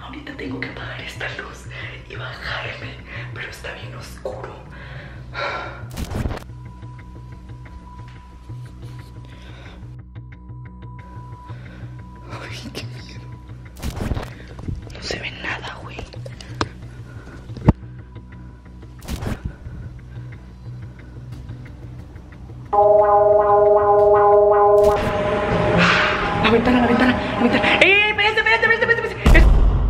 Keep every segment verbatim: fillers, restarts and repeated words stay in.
Ahorita tengo que apagar esta luz y bajarme, pero está bien oscuro. Ay, qué miedo. No se ve nada, güey. La ventana, la ventana, la ventana. ¡Eh! ¡Espérate, espérate, espérate, espérate!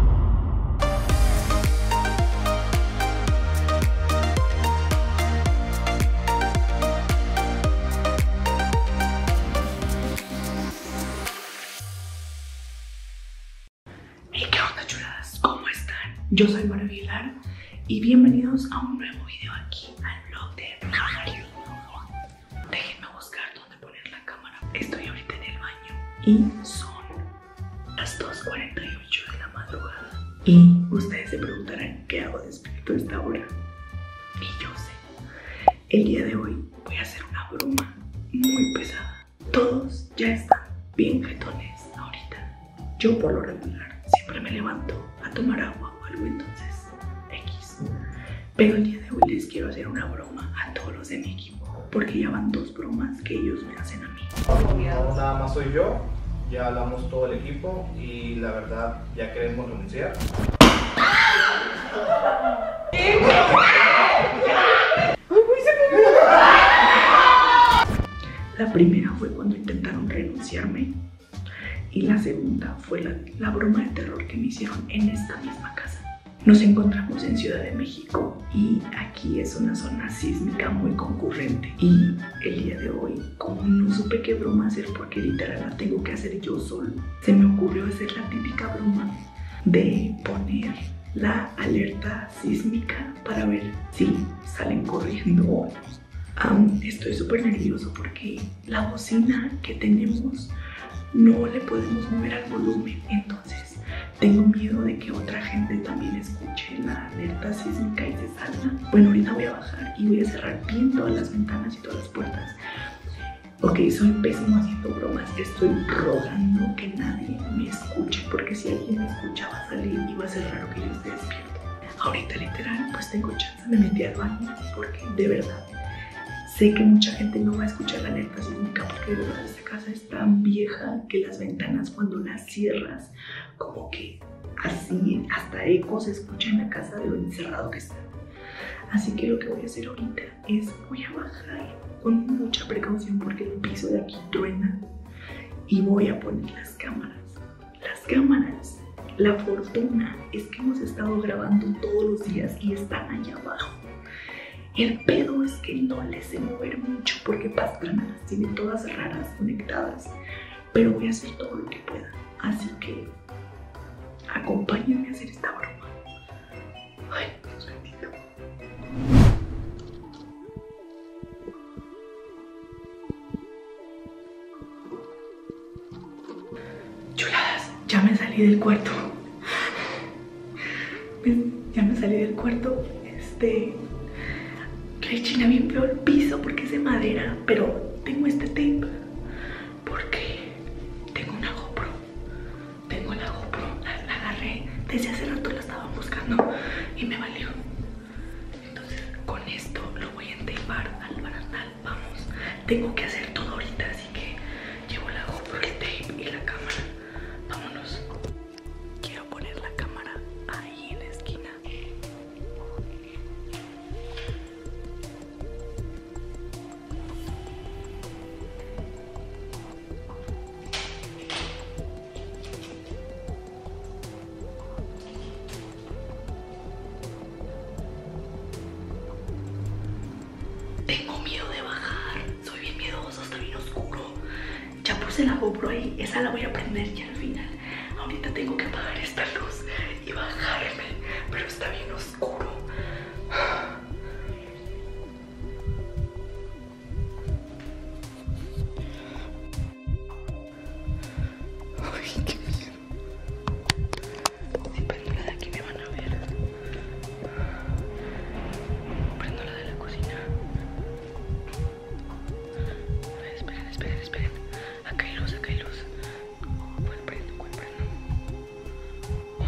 Hey, ¿qué onda, chuladas? ¿Cómo están? Yo soy Mara Aguilar y bienvenidos a un nuevo video aquí al blog de Mario. Déjenme buscar dónde poner la cámara. Estoy ahorita en el baño y son las dos cuarenta y ocho de la madrugada. Y ustedes se preguntarán qué hago despierto a esta hora. Y yo sé, el día de hoy voy a hacer una broma muy pesada. Todos ya están bien jetones ahorita. Yo por lo regular siempre me levanto a tomar agua o algo, entonces X. Pero el día de hoy les quiero hacer una broma a todos los de mi equipo, porque ya van dos bromas que ellos me hacen a mí. No, nada más soy yo, ya hablamos todo el equipo y la verdad ya queremos renunciar. La primera fue cuando intentaron renunciarme y la segunda fue la, la broma de terror que me hicieron en esta misma casa. Nos encontramos en Ciudad de México y aquí es una zona sísmica muy concurrente. Y el día de hoy, como no supe qué broma hacer porque literal la tengo que hacer yo solo, se me ocurrió hacer la típica broma de poner la alerta sísmica para ver si salen corriendo o no. Um, estoy súper nervioso porque la bocina que tenemos no le podemos mover al volumen, entonces tengo miedo de que otra gente también escuche la alerta sísmica y se salga. Bueno, ahorita voy a bajar y voy a cerrar bien todas las ventanas y todas las puertas. Ok, soy pésimo haciendo bromas, estoy rogando que nadie me escuche, porque si alguien me escucha va a salir y va a ser raro que yo esté despierto. Ahorita literal pues tengo chance, me metí al baño porque de verdad sé que mucha gente no va a escuchar la alerta sísmica porque de verdad esta casa es tan vieja que las ventanas cuando las cierras como que así hasta eco se escucha en la casa de lo encerrado que está. Así que lo que voy a hacer ahorita es voy a bajar con mucha precaución porque el piso de aquí truena y voy a poner las cámaras. Las cámaras, la fortuna es que hemos estado grabando todos los días y están allá abajo. El pedo es que no les sé mover mucho porque Pastrana las tiene todas raras conectadas, pero voy a hacer todo lo que pueda, así que acompáñenme a hacer esta broma. Ay, Dios bendito. Chuladas, ya me salí del cuarto. Ya me salí del cuarto, este... Rechina bien feo el piso porque es de madera, pero tengo este tape porque tengo una GoPro. Tengo la GoPro, la, la agarré, desde hace rato la estaba buscando y me valió. Entonces con esto lo voy a entapar al barandal. Vamos, tengo que hacer todo ahorita, así que llevo la GoPro, el tape y la cámara. Vámonos. Quiero poner la cámara ahí en la esquina. Tengo miedo de bajar, soy bien miedoso, está bien oscuro. Ya puse la GoPro ahí, esa la voy a prender ya al final. Ahorita tengo que apagar esta luz y bajarme, pero está bien oscuro. Ay, qué miedo. Si prendo la de aquí me van a ver. Prendo la de la cocina. A ver, esperen, esperen, esperen. Acá hay luz, acá hay luz. ¿Cuál prendo? ¿Cuál prendo?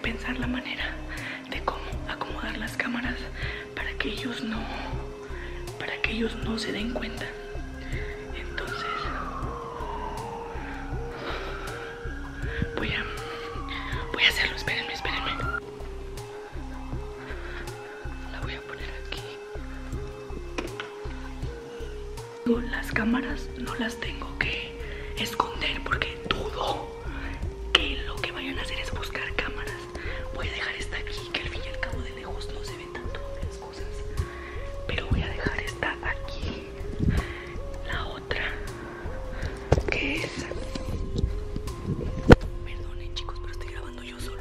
pensar la manera de cómo acomodar las cámaras para que ellos no, para que ellos no se den cuenta. Entonces voy a, voy a hacerlo. Espérenme, espérenme. La voy a poner aquí. Las cámaras no las tengo que esconder porque dudo que lo que vayan a hacer es buscar cámaras. Voy a dejar esta aquí, que al fin y al cabo de lejos no se ven tanto las cosas, pero voy a dejar esta aquí. La otra, que es, perdonen chicos, pero estoy grabando yo solo,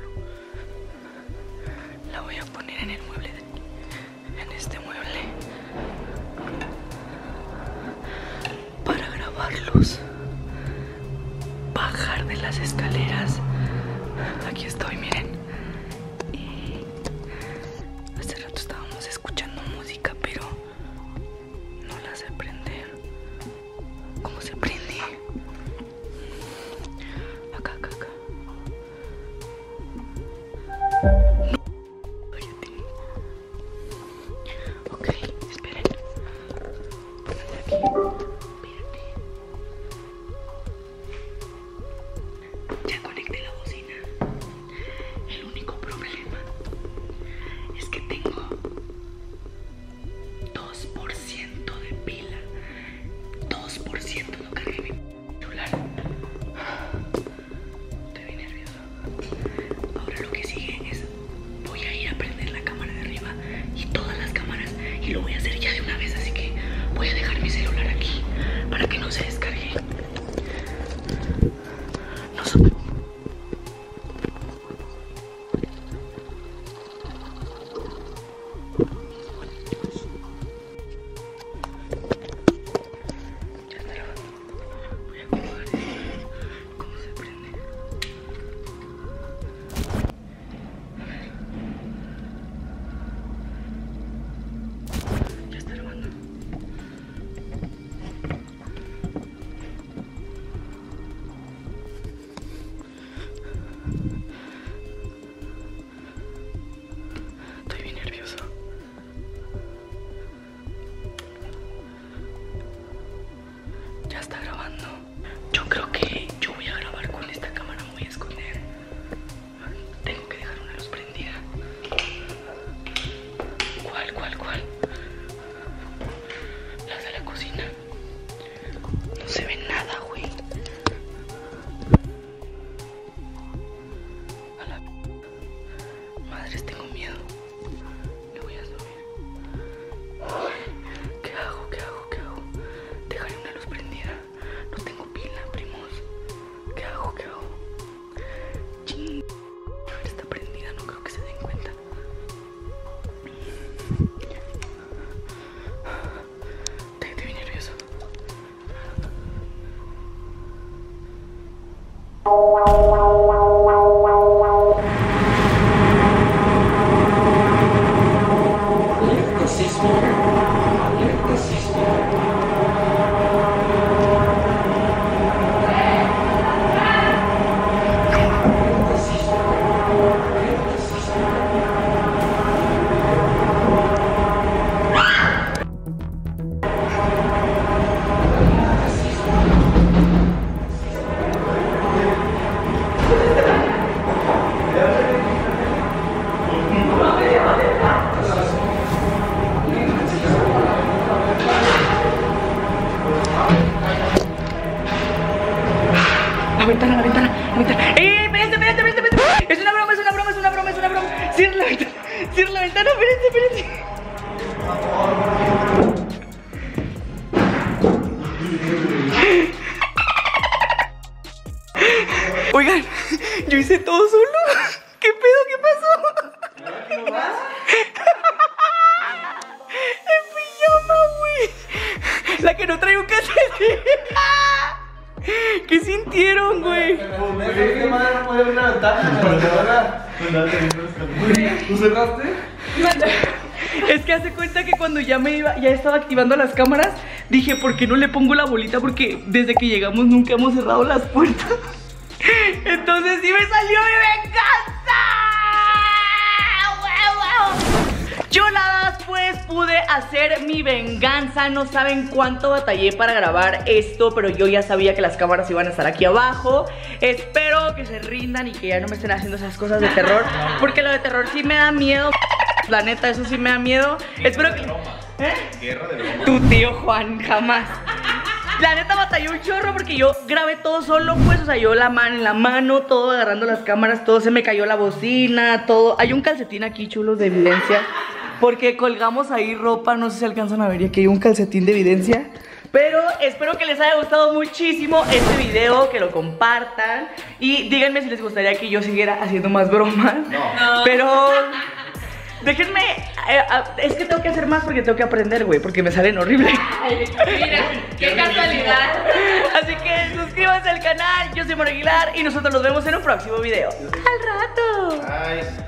la voy a poner en el mueble de, en este mueble para grabarlos. Bajar de las escaleras. Aquí estoy, miren. Y hace rato estábamos escuchando música, pero no la sé prender. ¿Cómo se prende? Acá, acá, acá. No. Cállate. Ok, esperen. Pónganse aquí. Ya conecté la bocina. El único problema es que tengo dos por ciento de pila. dos por ciento no cargué mi celular. Estoy bien nervioso. Ahora lo que sigue es, voy a ir a prender la cámara de arriba y todas las cámaras, y lo voy a hacer ya de una vez, así que voy a dejar mi celular aquí para que no se descargue. No soy... Ya está grabando. Voy a acomodar esto. ¿Cómo se prende? A ver. Ya está grabando. Estoy bien nervioso. Ya está grabando. Yo creo que yo voy a grabar con esta cámara, me voy a esconder. Tengo que dejar una luz prendida. ¿Cuál, cuál, cuál? Las de la cocina. No se ve nada, güey. A la... Madres, tengo miedo. Me voy a subir. ¿Qué hago? ¿Qué hago? ¿Qué hago? Dejaré una luz prendida. No tengo pila, primos. ¿Qué hago? ¿Qué hago? Ching. A ver, está prendida, no creo que se den cuenta. Estoy, estoy bien nervioso. La ventana, la ventana, la ventana. ¡Eh! Espérense, espérense, espérense, espérense. Es una broma, es una broma, es una broma, es una broma. Cierra la ventana, cierra la ventana, espérense, espérense. Oigan, yo hice todo solo. ¿Qué pedo? ¿Qué pasó? ¿Qué más? En pijama, güey. La que no trae un calcetín. ¿Qué sintieron, güey? ¿Qué madre no puede abrir la ventana? ¿Tú cerraste? Es que hace cuenta que cuando ya me iba, ya estaba activando las cámaras, dije, ¿por qué no le pongo la bolita? Porque desde que llegamos nunca hemos cerrado las puertas. Entonces sí me salió mi venganza. pude hacer mi venganza. No saben cuánto batallé para grabar esto, pero yo ya sabía que las cámaras iban a estar aquí abajo. Espero que se rindan y que ya no me estén haciendo esas cosas de terror, porque lo de terror sí me da miedo. La neta, eso sí me da miedo. Guerra Espero de que... broma. ¿Eh? Guerra de broma. Tu tío Juan, jamás. La neta batalló un chorro porque yo grabé todo solo, pues, o sea, yo la mano en la mano, todo agarrando las cámaras, todo, se me cayó la bocina, todo. Hay un calcetín aquí, chulos, de evidencia, porque colgamos ahí ropa, no sé si alcanzan a ver, y aquí hay un calcetín de evidencia. Pero espero que les haya gustado muchísimo este video, que lo compartan y díganme si les gustaría que yo siguiera haciendo más bromas. No. Pero... déjenme, eh, es que tengo que hacer más porque tengo que aprender, güey, porque me salen horribles. Mira, qué casualidad. Así que suscríbanse al canal, yo soy Mora Aguilar y nosotros nos vemos en un próximo video. ¡Al rato! Ay.